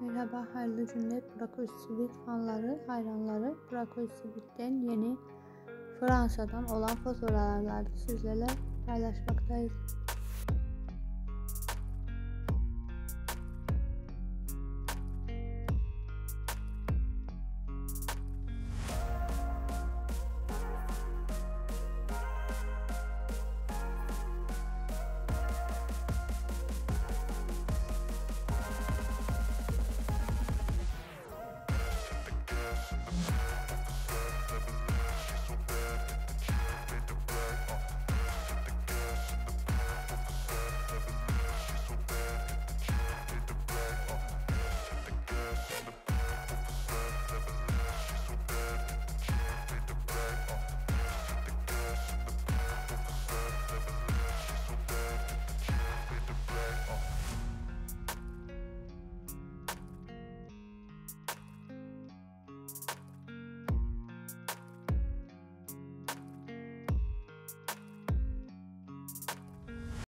Merhaba, hayırlı günler Burak Özçivit fanları, hayranları. Burak Özçivit'ten yeni Fransa'dan olan fotoğrafları sizlerle paylaşmaktayız.